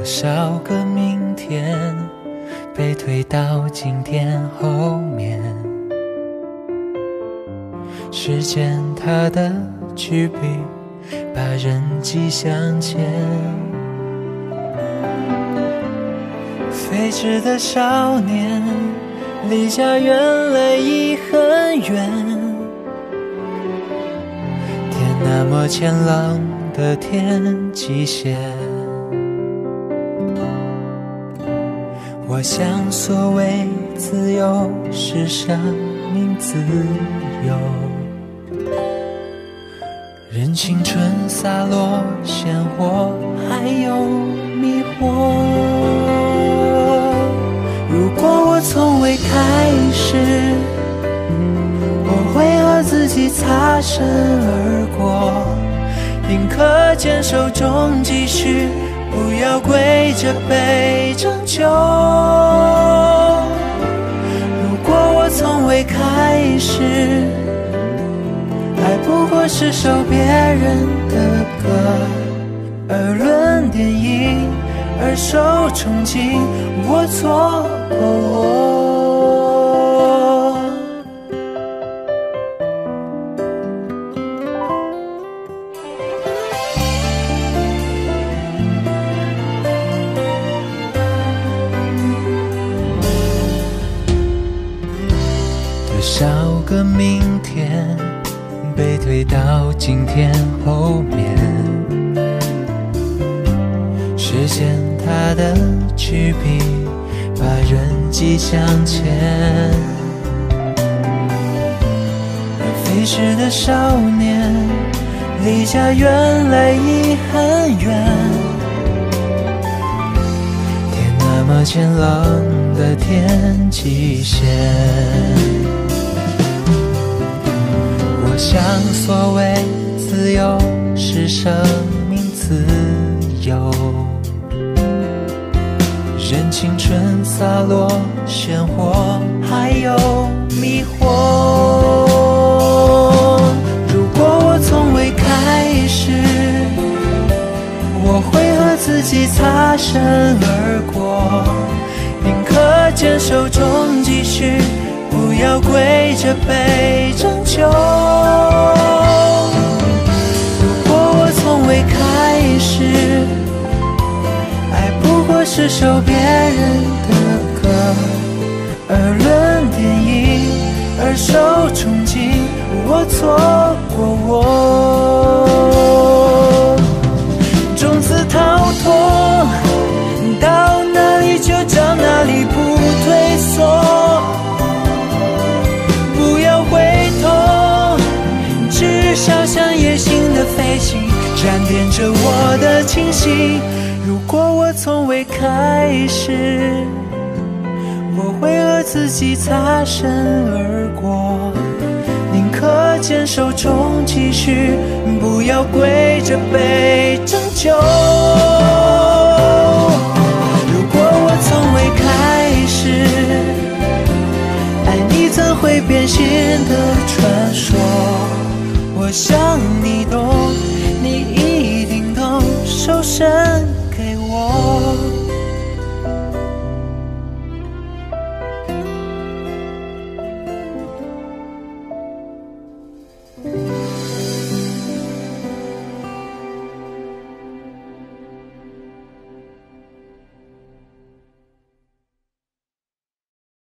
少个明天被推到今天后面，时间它的举笔把人迹相牵，飞驰的少年离家原来已很远，天那么晴朗的天际线，我想所谓自由是生命自由，任青春洒落鲜活还有迷惑。如果我从未开始，我会和自己擦身而过，宁可坚守中继续，不要跪着被拯救。如果我从未开始，爱不过是首别人的歌，而论电影，而受憧憬，我错过我。多少个明天被推到今天后面，时间它的举笔把人迹相牵，飞驰的少年离家原来已很远，天那么晴朗的天际线，我想所谓自由是生命自由，任青春洒落鲜活还有迷惑。如果我从未开始，我会和自己擦身而过，宁可坚守中继续，不要跪着被拯救。如果我从未开始，爱不过是首别人的歌，而论电影，而受憧憬，我错过我。种子逃脱，到哪里就到哪里，不退缩，不要回头，至少像野性的飞行，沾点着我的清醒。如果我从未开始，我会和自己擦身而过，宁可坚守中继续，不要跪着被拯救。如果我从未开始，爱你怎会变心的传说？我想